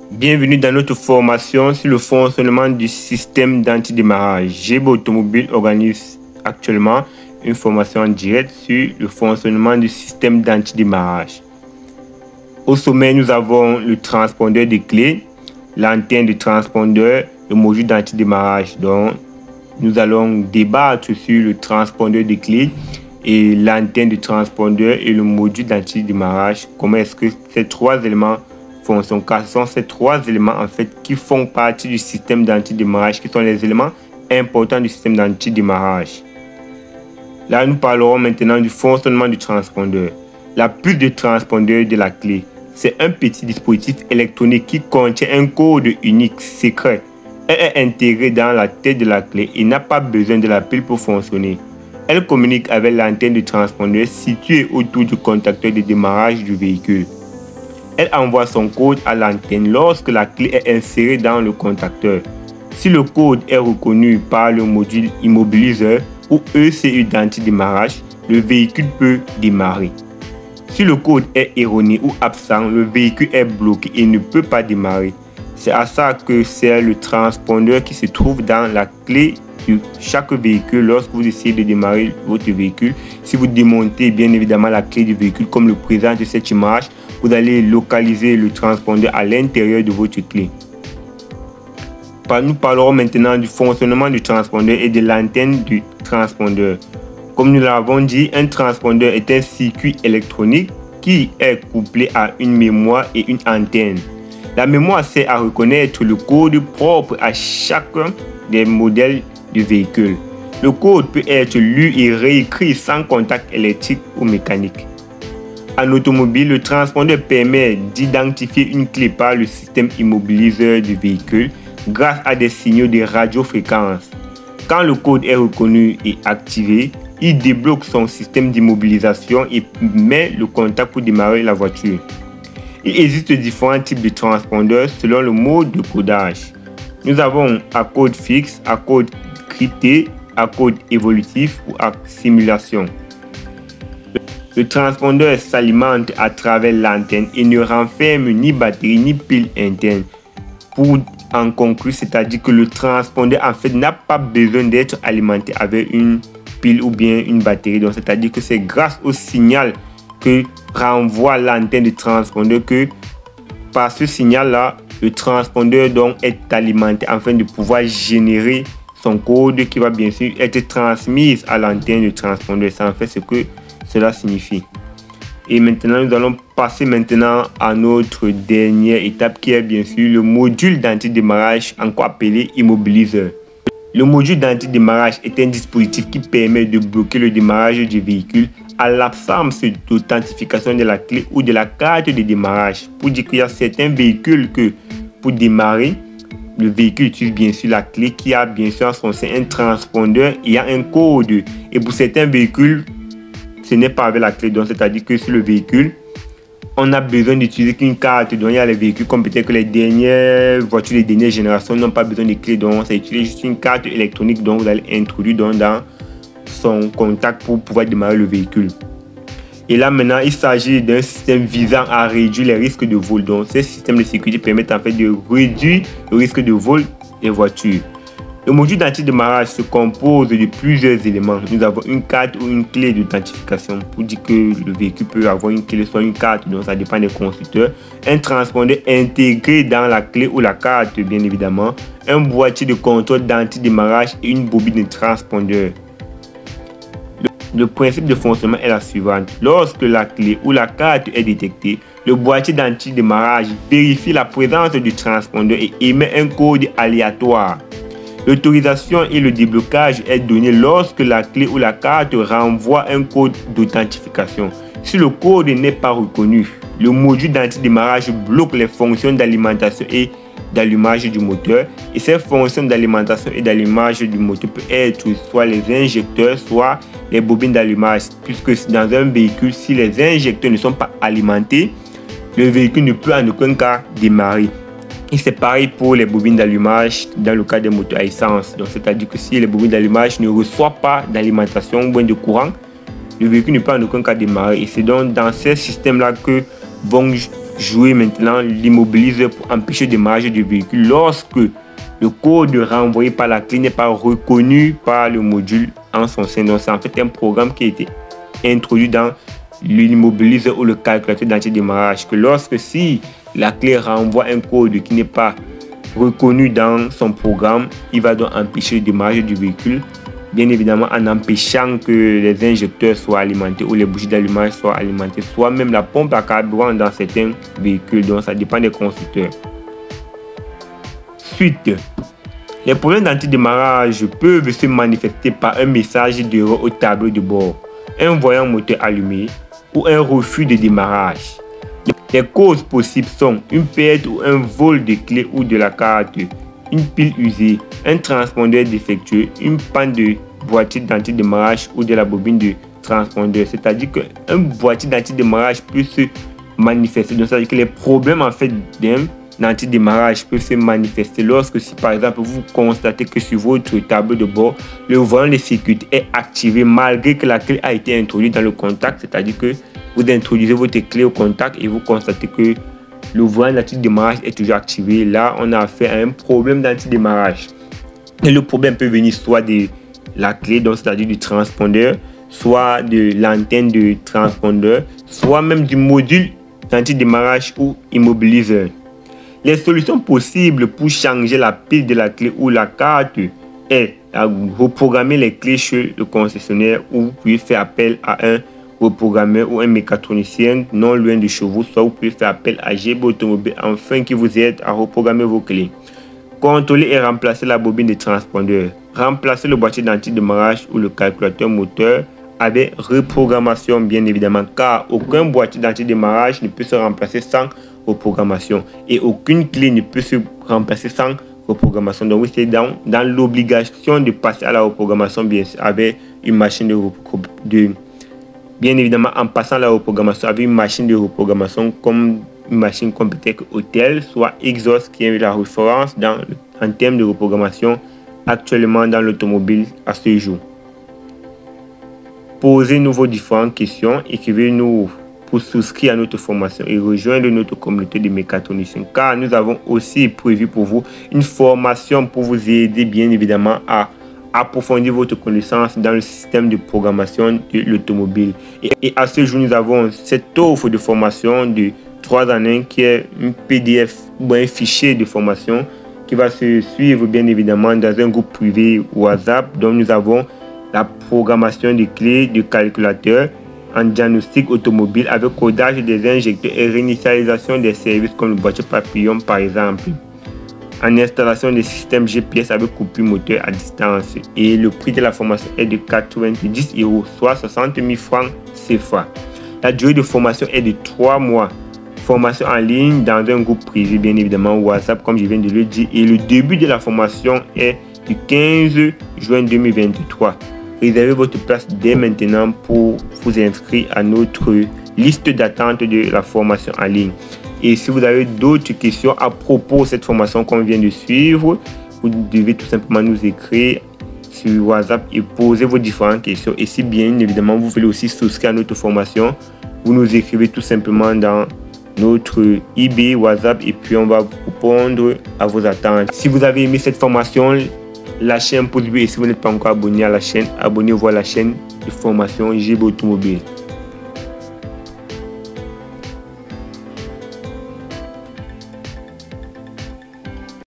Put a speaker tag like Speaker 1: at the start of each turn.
Speaker 1: Bienvenue dans notre formation sur le fonctionnement du système d'antidémarrage. Gébo Automobile organise actuellement une formation en direct sur le fonctionnement du système d'antidémarrage. Au sommet, nous avons le transpondeur de clés, l'antenne de transpondeur, le module d'antidémarrage. Donc, nous allons débattre sur le transpondeur de clés et l'antenne de transpondeur et le module d'antidémarrage. Comment est-ce que ces trois éléments fonctionnent? Car ce sont ces trois éléments en fait qui font partie du système d'antidémarrage, qui sont les éléments importants du système d'antidémarrage. Là, nous parlerons maintenant du fonctionnement du transpondeur. La puce de transpondeur de la clé, c'est un petit dispositif électronique qui contient un code unique secret. Elle est intégrée dans la tête de la clé et n'a pas besoin de la pile pour fonctionner. Elle communique avec l'antenne de transpondeur située autour du contacteur de démarrage du véhicule. Elle envoie son code à l'antenne lorsque la clé est insérée dans le contacteur. Si le code est reconnu par le module immobiliseur ou ECU d'antidémarrage, le véhicule peut démarrer. Si le code est erroné ou absent, le véhicule est bloqué et ne peut pas démarrer. C'est à ça que sert le transpondeur qui se trouve dans la clé de chaque véhicule lorsque vous essayez de démarrer votre véhicule. Si vous démontez bien évidemment la clé du véhicule comme le présente cette image, vous allez localiser le transpondeur à l'intérieur de votre clé. Nous parlerons maintenant du fonctionnement du transpondeur et de l'antenne du transpondeur. Comme nous l'avons dit, un transpondeur est un circuit électronique qui est couplé à une mémoire et une antenne. La mémoire sert à reconnaître le code propre à chacun des modèles du véhicule. Le code peut être lu et réécrit sans contact électrique ou mécanique. En automobile, le transpondeur permet d'identifier une clé par le système immobiliseur du véhicule grâce à des signaux de radiofréquence. Quand le code est reconnu et activé, il débloque son système d'immobilisation et met le contact pour démarrer la voiture. Il existe différents types de transpondeurs selon le mode de codage. Nous avons à code fixe, à code crypté, à code évolutif ou à simulation. Le transpondeur s'alimente à travers l'antenne et ne renferme ni batterie ni pile interne. Pour en conclure, c'est-à-dire que le transpondeur en fait n'a pas besoin d'être alimenté avec une pile ou bien une batterie. Donc c'est-à-dire que c'est grâce au signal que renvoie l'antenne de transpondeur que par ce signal-là, le transpondeur donc est alimenté afin de pouvoir générer son code qui va bien sûr être transmis à l'antenne de transpondeur. C'est en fait ce que cela signifie. Et maintenant, nous allons passer maintenant à notre dernière étape qui est bien sûr le module d'antidémarrage, encore appelé immobiliseur. Le module d'antidémarrage est un dispositif qui permet de bloquer le démarrage du véhicule à l'absence d'authentification de la clé ou de la carte de démarrage. Pour dire qu'il y a certains véhicules que pour démarrer, le véhicule utilise bien sûr la clé qui a bien sûr en son sein un transpondeur et un code. Et pour certains véhicules, ce n'est pas avec la clé. Donc c'est-à-dire que sur le véhicule, on a besoin d'utiliser qu'une carte. Donc il y a les véhicules comme peut-être que les dernières voitures, les dernières générations n'ont pas besoin de clé. Donc ça utilise juste une carte électronique dont vous allez introduire dans son contact pour pouvoir démarrer le véhicule. Et là maintenant, il s'agit d'un système visant à réduire les risques de vol. Donc ces systèmes de sécurité permettent en fait de réduire le risque de vol des voitures. Le module d'antidémarrage se compose de plusieurs éléments. Nous avons une carte ou une clé d'authentification pour dire que le véhicule peut avoir une clé, soit une carte, donc ça dépend des constructeurs. Un transpondeur intégré dans la clé ou la carte, bien évidemment. Un boîtier de contrôle d'antidémarrage et une bobine de transpondeur. Le principe de fonctionnement est la suivante. Lorsque la clé ou la carte est détectée, le boîtier d'antidémarrage vérifie la présence du transpondeur et émet un code aléatoire. L'autorisation et le déblocage est donné lorsque la clé ou la carte renvoie un code d'authentification. Si le code n'est pas reconnu, le module d'antidémarrage bloque les fonctions d'alimentation et d'allumage du moteur. Et ces fonctions d'alimentation et d'allumage du moteur peuvent être soit les injecteurs, soit les bobines d'allumage. Puisque dans un véhicule, si les injecteurs ne sont pas alimentés, le véhicule ne peut en aucun cas démarrer. Et c'est pareil pour les bobines d'allumage dans le cas des moteurs à essence. Donc c'est-à-dire que si les bobines d'allumage ne reçoivent pas d'alimentation ou de courant, le véhicule ne peut en aucun cas démarrer. Et c'est donc dans ces systèmes-là que vont jouer maintenant l'immobiliseur pour empêcher le démarrage du véhicule lorsque le code renvoyé par la clé n'est pas reconnu par le module en son sein. Donc c'est en fait un programme qui a été introduit dans l'immobiliseur ou le calculateur d'antidémarrage, que lorsque si la clé renvoie un code qui n'est pas reconnu dans son programme, il va donc empêcher le démarrage du véhicule, bien évidemment en empêchant que les injecteurs soient alimentés ou les bougies d'allumage soient alimentées, soit même la pompe à carburant dans certains véhicules. Donc ça dépend des constructeurs. Suite, les problèmes d'antidémarrage peuvent se manifester par un message d'erreur au tableau de bord, un voyant moteur allumé ou un refus de démarrage. Les causes possibles sont une perte ou un vol de clé ou de la carte, une pile usée, un transpondeur défectueux, une panne de boîtier d'antidémarrage ou de la bobine de transpondeur. C'est-à-dire qu'un boîtier d'antidémarrage peut se manifester. Donc, c'est-à-dire que les problèmes en fait d'un antidémarrage peuvent se manifester lorsque, si par exemple vous constatez que sur votre tableau de bord, le volant de sécurité est activé malgré que la clé a été introduite dans le contact. C'est-à-dire que vous introduisez votre clé au contact et vous constatez que le volant d'antidémarrage est toujours activé. Là, on a affaire à un problème d'antidémarrage. Et le problème peut venir soit de la clé, donc c'est-à-dire du transpondeur, soit de l'antenne du transpondeur, soit même du module d'antidémarrage ou immobiliseur. Les solutions possibles pour changer la pile de la clé ou la carte est à reprogrammer les clés chez le concessionnaire, ou vous pouvez faire appel à un reprogrammeur ou un mécatronicien non loin de chez vous, soit vous pouvez faire appel à GB Automobile afin qu'il vous aide à reprogrammer vos clés. Contrôler et remplacer la bobine de transpondeur. Remplacer le boîtier d'antidémarrage ou le calculateur moteur avec reprogrammation, bien évidemment, car aucun boîtier d'antidémarrage ne peut se remplacer sans reprogrammation et aucune clé ne peut se remplacer sans reprogrammation. Donc oui, c'est dans l'obligation de passer à la reprogrammation, bien sûr, avec une machine bien évidemment, en passant la reprogrammation avec une machine de reprogrammation comme une machine Computec Hotel, soit Exos, qui est la référence en termes de reprogrammation actuellement dans l'automobile à ce jour. Posez-nous vos différentes questions, écrivez-nous pour souscrire à notre formation et rejoindre notre communauté de mécatroniciens, car nous avons aussi prévu pour vous une formation pour vous aider bien évidemment à approfondir votre connaissance dans le système de programmation de l'automobile. Et à ce jour, nous avons cette offre de formation de 3 en 1 qui est un PDF ou un fichier de formation qui va se suivre bien évidemment dans un groupe privé WhatsApp. Donc nous avons la programmation des clés de calculateur en diagnostic automobile avec codage des injecteurs et réinitialisation des services comme le boîtier papillon par exemple, en installation des systèmes GPS avec coupure moteur à distance. Et le prix de la formation est de 90 €, soit 60 000 francs CFA. La durée de formation est de 3 mois. Formation en ligne dans un groupe privé, bien évidemment WhatsApp, comme je viens de le dire. Et le début de la formation est du 15 juin 2023. Réservez votre place dès maintenant pour vous inscrire à notre liste d'attente de la formation en ligne. Et si vous avez d'autres questions à propos de cette formation qu'on vient de suivre, vous devez tout simplement nous écrire sur WhatsApp et poser vos différentes questions. Et si bien évidemment vous voulez aussi souscrire à notre formation, vous nous écrivez tout simplement dans notre IB WhatsApp et puis on va répondre à vos attentes. Si vous avez aimé cette formation, lâchez un pouce bleu et si vous n'êtes pas encore abonné à la chaîne, abonnez-vous à la chaîne de formation GB Automobile.